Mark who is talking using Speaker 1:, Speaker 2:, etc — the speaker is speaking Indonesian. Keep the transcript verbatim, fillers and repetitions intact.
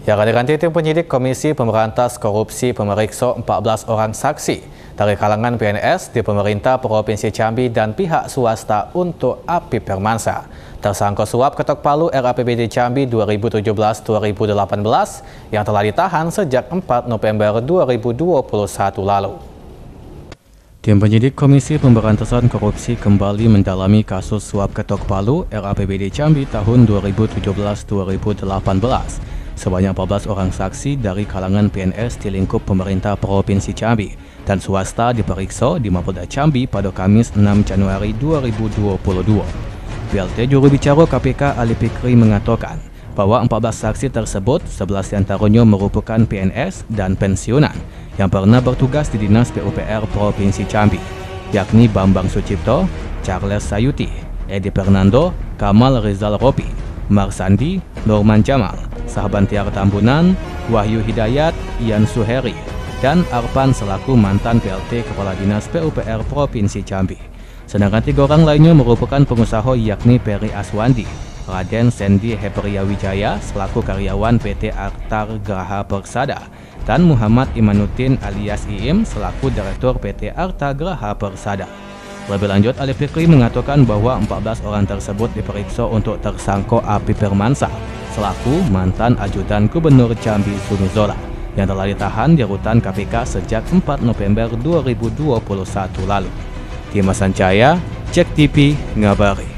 Speaker 1: Ya, diganti tim penyidik Komisi Pemberantas Korupsi memeriksa empat belas orang saksi dari kalangan P N S di pemerintah Provinsi Jambi dan pihak swasta untuk Apip Hermansyah, tersangka suap ketok palu R A P B D Jambi dua ribu tujuh belas dua ribu delapan belas yang telah ditahan sejak empat November dua ribu dua puluh satu lalu. Tim penyidik Komisi Pemberantasan Korupsi kembali mendalami kasus suap ketok palu R A P B D Jambi tahun dua ribu tujuh belas dua ribu delapan belas. Sebanyak empat belas orang saksi dari kalangan P N S di lingkup pemerintah Provinsi Jambi dan swasta diperiksa di Mapolda Jambi pada Kamis enam Januari dua ribu dua puluh dua. P L T juru bicara K P K Ali Fikri mengatakan bahwa empat belas saksi tersebut, sebelas diantaranya merupakan P N S dan pensiunan yang pernah bertugas di Dinas P U P R Provinsi Jambi, yakni Bambang Sucipto, Charles Sayuti, Edi Fernando, Kamal Rizal Ropi, Marsandi, Norman Jamal, Sahabantiar Tambunan, Wahyu Hidayat, Ian Suheri, dan Arpan selaku mantan P L T Kepala Dinas P U P R Provinsi Jambi. Sedangkan tiga orang lainnya merupakan pengusaha yakni Peri Aswandi, Raden Sendi Heperia Wijaya selaku karyawan P T Arta Graha Persada, dan Muhammad Imanuddin alias Iim selaku Direktur P T Arta Graha Persada. Lebih lanjut, Ali Fikri mengatakan bahwa empat belas orang tersebut diperiksa untuk tersangka Apip Hermansyah selaku mantan ajudan Gubernur Jambi Zumi Zola yang telah ditahan di rutan K P K sejak empat November dua ribu dua puluh satu lalu. Dimas Sancaya, Cek T V, ngabari.